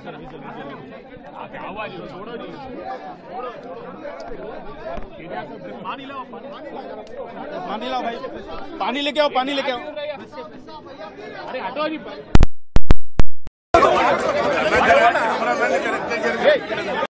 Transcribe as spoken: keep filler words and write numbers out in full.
पानी लाओ पानी लाओ भाई, पानी लेके आओ, पानी लेके आओ। अरे हटो नहीं।